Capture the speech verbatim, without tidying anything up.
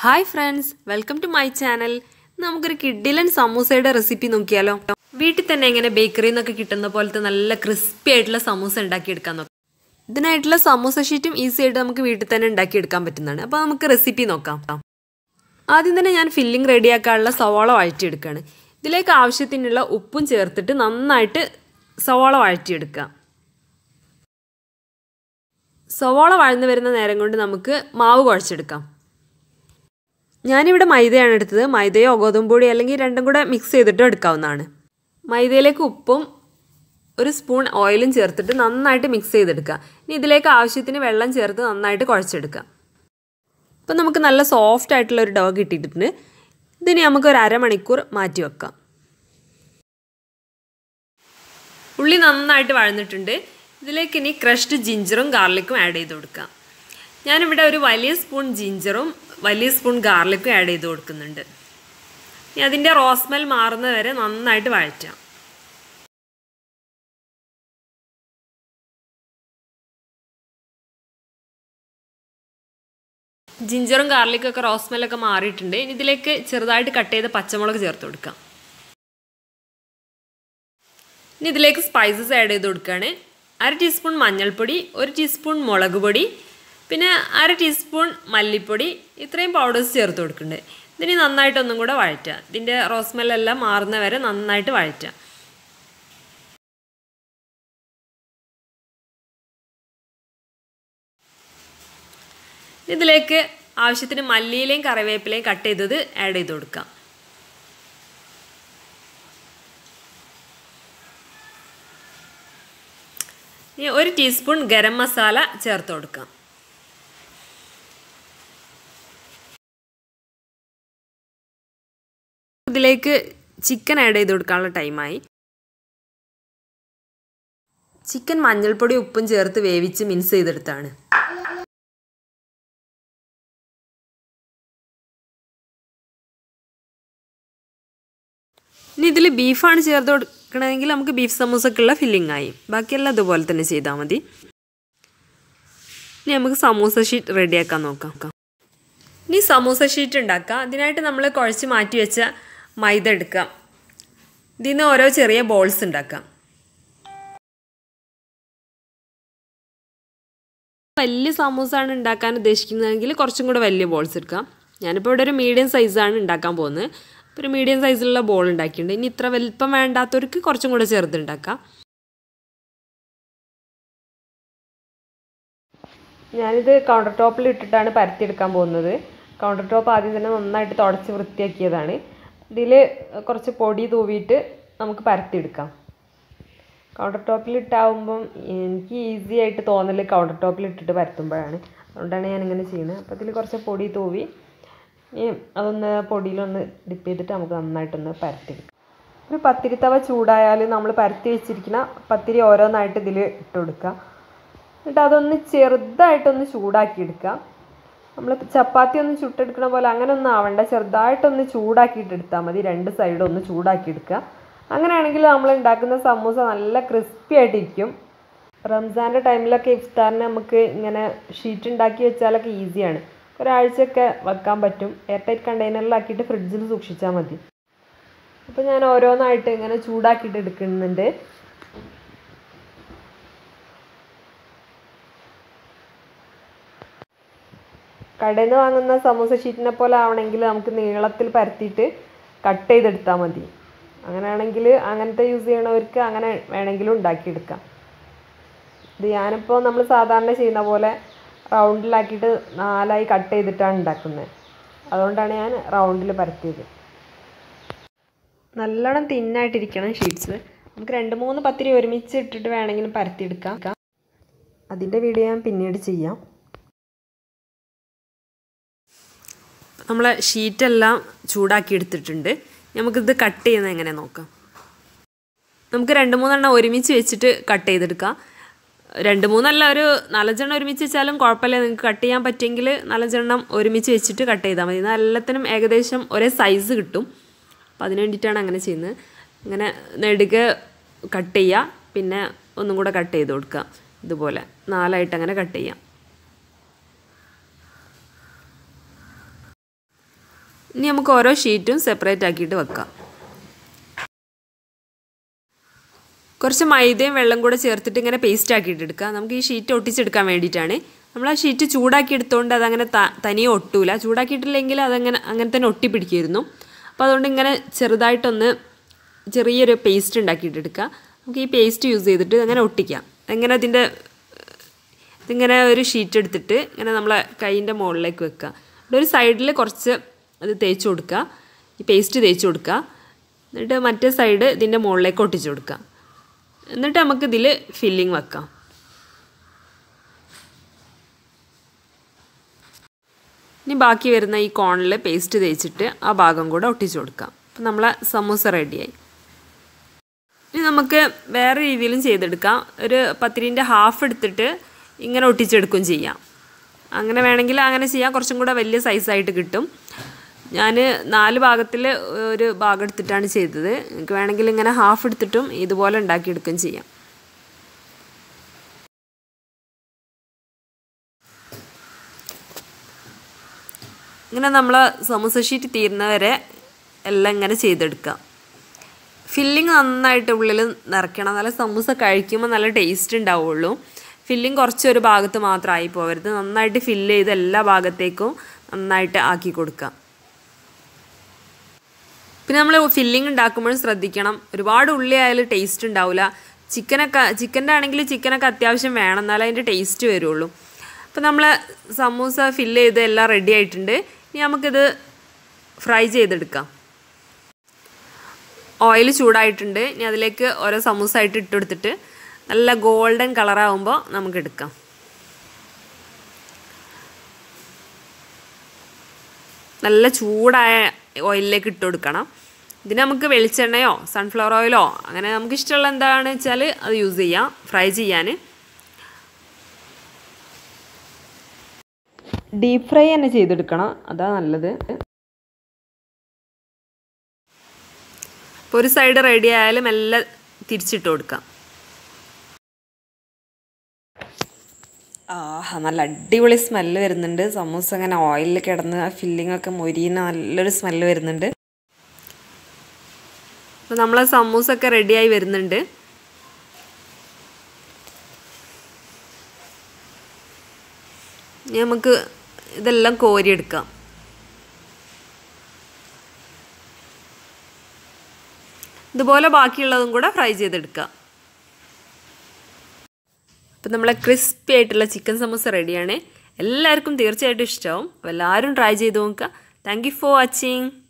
Hi friends, welcome to my channel. നമുക്കൊരു കിഡിലൻ സമൂസയുടെ recipe നോക്കിയാലോ? വീട്ടിൽ തന്നെ എങ്ങനെ ബേക്കറിയിൽ നിന്നൊക്കെ കിട്ടുന്ന പോലത്തെ നല്ല ക്രിസ്പി ആയിട്ടുള്ള സമൂസ ഉണ്ടാക്കിയെടുക്കാൻ നോക്കാം. ഇതിനായിട്ടുള്ള സമൂസ ഷീറ്റും ഈസി ആയിട്ട് നമുക്ക് വീട്ടിൽ തന്നെ ഉണ്ടാക്കിയെടുക്കാൻ പറ്റുന്നതാണ്. അപ്പോൾ നമുക്ക് റെസിപ്പി നോക്കാം. ആദ്യം തന്നെ ഞാൻ ഫില്ലിംഗ് റെഡിയാക്കാനുള്ള സവാള വഴറ്റിയെടുക്കുകയാണ്. ഇതിലേക്ക് ആവശ്യത്തിനുള്ള ഉപ്പും ചേർത്തിട്ട് നന്നായിട്ട് സവാള വഴറ്റിയെടുക്കുക. സവാള വഴന്നു വരുന്ന നേരം കൊണ്ട് നമുക്ക് മാവ് കുഴച്ചെടുക്കാം. ഞാനിവിടെ മൈദയാണ് എടുത്തത്. മൈദയോ ഗോതമ്പൊടി അല്ലെങ്കിൽ രണ്ടും കൂടെ മിക്സ് ചെയ്തിട്ട് എടുക്കാവുന്നതാണ്. മൈദയിലേക്ക് ഉപ്പും ഒരു സ്പൂൺ ഓയിലും ചേർത്തിട്ട് നന്നായിട്ട് മിക്സ് ചെയ്തെടുക്കുക. ഇനി ഇതിലേക്ക് ആവശ്യത്തിന് വെള്ളം ചേർത്ത് നന്നായിട്ട് കുഴച്ചെടുക്കുക. ഇപ്പം നമുക്ക് നല്ല സോഫ്റ്റ് ആയിട്ടുള്ള ഒരു ഡോ കിട്ടിയിട്ടുണ്ട്. ഇതിന് നമുക്ക് ഒരു അരമണിക്കൂർ മാറ്റി വെക്കാം. ഉള്ളി നന്നായിട്ട് വഴന്നിട്ടുണ്ട്. ഇതിലേക്ക് ഇനി ക്രഷ്ഡ് ജിഞ്ചറും ഗാർലിക്കും ആഡ് ചെയ്ത് കൊടുക്കാം. ഞാനിവിടെ ഒരു വലിയ സ്പൂൺ ജിഞ്ചറും വലിയ സ്പൂൺ ഗാർലിക്കും ആഡ് ചെയ്ത് കൊടുക്കുന്നുണ്ട്. ഇനി അതിൻ്റെ റോസ്മെൽ മാറുന്നത് വരെ നന്നായിട്ട് വഴറ്റാം. ജിഞ്ചറും ഗാർലിക്കും ഒക്കെ റോസ്മെല്ലൊക്കെ മാറിയിട്ടുണ്ട്. ഇനി ഇതിലേക്ക് ചെറുതായിട്ട് കട്ട് ചെയ്ത പച്ചമുളക് ചേർത്ത് കൊടുക്കാം. ഇനി ഇതിലേക്ക് സ്പൈസസ് ആഡ് ചെയ്ത് കൊടുക്കുകയാണ്. അര ടീസ്പൂൺ മഞ്ഞൾപ്പൊടി, ഒരു ടീസ്പൂൺ മുളക് പൊടി, പിന്നെ അര ടീസ്പൂൺ മല്ലിപ്പൊടി, ഇത്രയും പൗഡേഴ്സ് ചേർത്ത് കൊടുക്കുന്നുണ്ട്. ഇതിന് നന്നായിട്ടൊന്നും കൂടെ വഴറ്റുക. ഇതിൻ്റെ റോസ്മെല്ലെല്ലാം മാറുന്ന വരെ നന്നായിട്ട് വഴറ്റുക. ഇതിലേക്ക് ആവശ്യത്തിന് മല്ലിയിലയും കറിവേപ്പിലയും കട്ട് ചെയ്തത് ആഡ് ചെയ്ത് കൊടുക്കാം. ഇനി ഒരു ടീസ്പൂൺ ഗരം മസാല ചേർത്ത് കൊടുക്കാം. ഇതിലേക്ക് ചിക്കൻ ആഡ് ചെയ്ത് കൊടുക്കാനുള്ള ടൈമായി. ചിക്കൻ മഞ്ഞൾപ്പൊടി ഉപ്പും ചേർത്ത് വേവിച്ച് മിക്സ് ചെയ്തെടുത്താണ്. ഇനി ഇതിൽ ബീഫാണ് ചേർത്ത് കൊടുക്കണമെങ്കിൽ നമുക്ക് ബീഫ് സമൂസക്കുള്ള ഫില്ലിംഗ് ആയി. ബാക്കിയെല്ലാം ഇതുപോലെ തന്നെ ചെയ്താൽ മതി. ഇനി നമുക്ക് സമൂസ ഷീറ്റ് റെഡിയാക്കാൻ നോക്കാം. ഇനി സമൂസ ഷീറ്റ് ഉണ്ടാക്കാം. അതിനായിട്ട് നമ്മൾ കുഴച്ച് മാറ്റി വെച്ച മൈദ എടുക്കാം. ഇതിൽ നിന്ന് ഓരോ ചെറിയ ബോൾസ് ഉണ്ടാക്കാം. വലിയ സമൂസയാണ് ഉണ്ടാക്കാൻ ഉദ്ദേശിക്കുന്നതെങ്കിൽ കുറച്ചും കൂടെ വലിയ ബോൾസ് എടുക്കാം. ഞാനിപ്പോൾ ഇവിടെ ഒരു മീഡിയം സൈസാണ് ഉണ്ടാക്കാൻ പോകുന്നത്. അപ്പോൾ ഒരു മീഡിയം സൈസിലുള്ള ബോൾ ഉണ്ടാക്കിയിട്ടുണ്ട്. ഇനി ഇത്ര വലിപ്പം വേണ്ടാത്തവർക്ക് കുറച്ചും കൂടെ ചെറുതുണ്ടാക്കാം. ഞാനിത് കൗണ്ടർ ടോപ്പിൽ ഇട്ടിട്ടാണ് പരത്തിയെടുക്കാൻ പോകുന്നത്. കൗണ്ടർ ടോപ്പ് ആദ്യം തന്നെ നന്നായിട്ട് തുടച്ച് വൃത്തിയാക്കിയതാണ്. ഇതിൽ കുറച്ച് പൊടി തൂവിയിട്ട് നമുക്ക് പരത്തിയെടുക്കാം. കൗണ്ടർ ടോപ്പിലിട്ടാവുമ്പം എനിക്ക് ഈസി ആയിട്ട് തോന്നൽ കൗണ്ടർ ടോപ്പിലിട്ടിട്ട് പരത്തുമ്പോഴാണ്. അതുകൊണ്ടാണ് ഞാനിങ്ങനെ ചെയ്യുന്നത്. അപ്പോൾ ഇതിൽ കുറച്ച് പൊടി തൂവി ഇനി അതൊന്ന് പൊടിയിലൊന്ന് ഡിപ്പ് ചെയ്തിട്ട് നമുക്ക് നന്നായിട്ടൊന്ന് പരത്തിയെടുക്കാം. ഒരു പത്തിരി തവ ചൂടായാൽ നമ്മൾ പരത്തി വെച്ചിരിക്കുന്ന പത്തിരി ഓരോന്നായിട്ട് ഇതിൽ ഇട്ട് കൊടുക്കുക. എന്നിട്ട് അതൊന്ന് ചെറുതായിട്ടൊന്ന് ചൂടാക്കിയെടുക്കുക. നമ്മൾ ചപ്പാത്തി ഒന്ന് ചുട്ടെടുക്കണ പോലെ അങ്ങനെ ഒന്നും ആവണ്ട. ചെറുതായിട്ടൊന്ന് ചൂടാക്കിയിട്ട് എടുത്താൽ മതി. രണ്ട് സൈഡും ഒന്ന് ചൂടാക്കിയെടുക്കുക. അങ്ങനെയാണെങ്കിൽ നമ്മൾ ഉണ്ടാക്കുന്ന സമൂസ നല്ല ക്രിസ്പി ആയിട്ടിരിക്കും. റംസാൻ്റെ ടൈമിലൊക്കെ ഇഫ്താറിന് നമുക്ക് ഇങ്ങനെ ഷീറ്റ് ഉണ്ടാക്കി വെച്ചാലൊക്കെ ഈസിയാണ്. ഒരാഴ്ചയൊക്കെ വെക്കാൻ പറ്റും. എയർ ടൈറ്റ് കണ്ടെയ്നറിലാക്കിയിട്ട് ഫ്രിഡ്ജിൽ സൂക്ഷിച്ചാൽ മതി. അപ്പോൾ ഞാൻ ഓരോന്നായിട്ട് ഇങ്ങനെ ചൂടാക്കിയിട്ട് എടുക്കുന്നുണ്ട്. കടയിൽ നിന്ന് വാങ്ങുന്ന സമൂസ ഷീറ്റിനെ പോലെ ആവണമെങ്കിൽ നമുക്ക് നീളത്തിൽ പരത്തിയിട്ട് കട്ട് ചെയ്തെടുത്താൽ മതി. അങ്ങനെയാണെങ്കിൽ അങ്ങനത്തെ യൂസ് ചെയ്യണവർക്ക് അങ്ങനെ വേണമെങ്കിലും ഉണ്ടാക്കിയെടുക്കാം. ഇത് ഞാനിപ്പോൾ നമ്മൾ സാധാരണ ചെയ്യുന്ന പോലെ റൗണ്ടിലാക്കിയിട്ട് നാലായി കട്ട് ചെയ്തിട്ടാണ് ഉണ്ടാക്കുന്നത്. അതുകൊണ്ടാണ് ഞാൻ റൗണ്ടിൽ പരത്തിയത്. നല്ലോണം തിന്നായിട്ടിരിക്കണം ഷീറ്റ്സ്. നമുക്ക് രണ്ട് മൂന്ന് പത്തിരി ഒരുമിച്ച് ഇട്ടിട്ട് വേണമെങ്കിലും പരത്തിയെടുക്കാം. അതിൻ്റെ വീഡിയോ ഞാൻ പിന്നീട് ചെയ്യാം. നമ്മൾ ഷീറ്റെല്ലാം ചൂടാക്കി എടുത്തിട്ടുണ്ട്. നമുക്കിത് കട്ട് ചെയ്യുന്നത് എങ്ങനെ നോക്കാം. നമുക്ക് രണ്ട് മൂന്നെണ്ണം ഒരുമിച്ച് വെച്ചിട്ട് കട്ട് ചെയ്തെടുക്കാം. രണ്ട് മൂന്നല്ല, ഒരു നാലഞ്ചെണ്ണം ഒരുമിച്ച് വെച്ചാലും കുഴപ്പമില്ല. നിങ്ങൾക്ക് കട്ട് ചെയ്യാൻ പറ്റുമെങ്കിൽ നാലഞ്ചെണ്ണം ഒരുമിച്ച് വെച്ചിട്ട് കട്ട് ചെയ്താൽ മതി. എന്നാൽ എല്ലാത്തിനും ഏകദേശം ഒരേ സൈസ് കിട്ടും. അപ്പോൾ അതിന് വേണ്ടിയിട്ടാണ് അങ്ങനെ ചെയ്യുന്നത്. ഇങ്ങനെ നെടുകെ കട്ട് ചെയ്യുക, പിന്നെ ഒന്നും കൂടെ കട്ട് ചെയ്ത് കൊടുക്കുക. ഇതുപോലെ നാലായിട്ട് അങ്ങനെ കട്ട് ചെയ്യാം. ഇനി നമുക്ക് ഓരോ ഷീറ്റും സെപ്പറേറ്റ് ആക്കിയിട്ട് വെക്കാം. കുറച്ച് മൈദയും വെള്ളം കൂടെ ചേർത്തിട്ട് ഇങ്ങനെ പേസ്റ്റ് ആക്കിയിട്ട് എടുക്കുക. നമുക്ക് ഈ ഷീറ്റ് ഒട്ടിച്ചെടുക്കാൻ വേണ്ടിയിട്ടാണ്. നമ്മൾ ആ ഷീറ്റ് ചൂടാക്കി എടുത്തുകൊണ്ട് അതങ്ങനെ ത തനിയെ ഒട്ടൂല. ചൂടാക്കിയിട്ടില്ലെങ്കിൽ അതങ്ങനെ അങ്ങനെ തന്നെ ഒട്ടിപ്പിടിക്കുമായിരുന്നു. അപ്പോൾ അതുകൊണ്ട് ഇങ്ങനെ ചെറുതായിട്ടൊന്ന് ചെറിയൊരു പേസ്റ്റ് ഉണ്ടാക്കിയിട്ടെടുക്കുക. നമുക്ക് ഈ പേസ്റ്റ് യൂസ് ചെയ്തിട്ട് അങ്ങനെ ഒട്ടിക്കാം. എങ്ങനെ അതിൻ്റെ ഇതിങ്ങനെ ഒരു ഷീറ്റ് എടുത്തിട്ട് ഇങ്ങനെ നമ്മളെ കൈയിൻ്റെ മുകളിലേക്ക് വെക്കുക. ഇവിടെ ഒരു സൈഡിൽ കുറച്ച് അത് തേച്ച് കൊടുക്കുക, ഈ പേസ്റ്റ് തേച്ച് കൊടുക്കുക. എന്നിട്ട് മറ്റേ സൈഡ് ഇതിൻ്റെ മുകളിലേക്ക് ഒട്ടിച്ച് കൊടുക്കുക. എന്നിട്ട് നമുക്ക് ഇതിൽ ഫില്ലിങ് വെക്കാം. ഇനി ബാക്കി വരുന്ന ഈ കോണിൽ പേസ്റ്റ് തേച്ചിട്ട് ആ ഭാഗം കൂടെ ഒട്ടിച്ച് കൊടുക്കാം. അപ്പം നമ്മളെ സമൂസ റെഡിയായി. ഇനി നമുക്ക് വേറെ രീതിയിലും ചെയ്തെടുക്കാം. ഒരു പത്തിരിൻ്റെ ഹാഫ് എടുത്തിട്ട് ഇങ്ങനെ ഒട്ടിച്ചെടുക്കുകയും ചെയ്യാം. അങ്ങനെ വേണമെങ്കിൽ അങ്ങനെ ചെയ്യാം. കുറച്ചും കൂടെ വലിയ സൈസായിട്ട് കിട്ടും. ഞാൻ നാല് ഭാഗത്തിൽ ഒരു ഭാഗം എടുത്തിട്ടാണ് ചെയ്തത്. എനിക്ക് വേണമെങ്കിൽ ഇങ്ങനെ ഹാഫ് എടുത്തിട്ടും ഇതുപോലെ ഉണ്ടാക്കിയെടുക്കുകയും ചെയ്യാം. ഇങ്ങനെ നമ്മൾ സമൂസ ഷീറ്റ് തീരുന്നവരെ എല്ലാം ഇങ്ങനെ ചെയ്തെടുക്കാം. ഫില്ലിങ് നന്നായിട്ട് ഉള്ളിൽ നിറയ്ക്കണം. നല്ല സമൂസ കഴിക്കുമ്പോൾ നല്ല ടേസ്റ്റ് ഉണ്ടാവുള്ളൂ. ഫില്ലിങ് കുറച്ചൊരു ഭാഗത്ത് മാത്രമായി പോകരുത്. നന്നായിട്ട് ഫില്ല് ചെയ്ത് എല്ലാ ഭാഗത്തേക്കും നന്നായിട്ട് ആക്കി കൊടുക്കാം. പിന്നെ നമ്മൾ ഫില്ലിങ് ഉണ്ടാക്കുമ്പോഴും ശ്രദ്ധിക്കണം, ഒരുപാട് ഉള്ളി ആയാലും ടേസ്റ്റ് ഉണ്ടാവില്ല. ചിക്കനൊക്കെ ചിക്കൻ്റെ ആണെങ്കിൽ ചിക്കനൊക്കെ അത്യാവശ്യം വേണം, എന്നാലേ അതിൻ്റെ ടേസ്റ്റ് വരുള്ളൂ. അപ്പോൾ നമ്മൾ സമൂസ ഫില്ല് ചെയ്ത് എല്ലാം റെഡി ആയിട്ടുണ്ട്. ഇനി നമുക്കിത് ഫ്രൈ ചെയ്തെടുക്കാം. ഓയിൽ ചൂടായിട്ടുണ്ട്. ഇനി അതിലേക്ക് ഓരോ സമൂസ ആയിട്ട് ഇട്ടെടുത്തിട്ട് നല്ല ഗോൾഡൻ കളറാകുമ്പോൾ നമുക്ക് എടുക്കാം. നല്ല ചൂടായ ഓയിലിലേക്ക് ഇട്ട് കൊടുക്കണം. ഇതിന് നമുക്ക് വെളിച്ചെണ്ണയോ സൺഫ്ലവർ ഓയിലോ അങ്ങനെ നമുക്ക് ഇഷ്ടമുള്ള എന്താണെന്ന് വെച്ചാൽ അത് യൂസ് ചെയ്യാം ഫ്രൈ ചെയ്യാൻ. ഡീപ്പ് ഫ്രൈ തന്നെ ചെയ്തെടുക്കണം, അതാ നല്ലത്. ഇപ്പോൾ ഒരു സൈഡ് റെഡി ആയാലും എല്ലാം തിരിച്ചിട്ട് കൊടുക്കാം. ആഹാ, നല്ല അടിപൊളി സ്മെല്ല് വരുന്നുണ്ട്. സമൂസ അങ്ങനെ ഓയിലിൽ കിടന്ന് ആ ഫില്ലിങ്ങൊക്കെ മൊരിയുന്ന നല്ലൊരു സ്മെല്ല് വരുന്നുണ്ട്. അപ്പോൾ നമ്മളെ സമൂസൊക്കെ റെഡിയായി വരുന്നുണ്ട്. നമുക്ക് ഇതെല്ലാം കോരിയെടുക്കാം. ഇതുപോലെ ബാക്കിയുള്ളതും കൂടെ ഫ്രൈ ചെയ്തെടുക്കാം. അപ്പം നമ്മളെ ക്രിസ്പി ആയിട്ടുള്ള ചിക്കൻ സമൂസ റെഡിയാണ്. എല്ലാവർക്കും തീർച്ചയായിട്ടും ഇഷ്ടമാവും. അപ്പോൾ എല്ലാവരും ട്രൈ ചെയ്ത് നോക്കുക. Thank you for watching.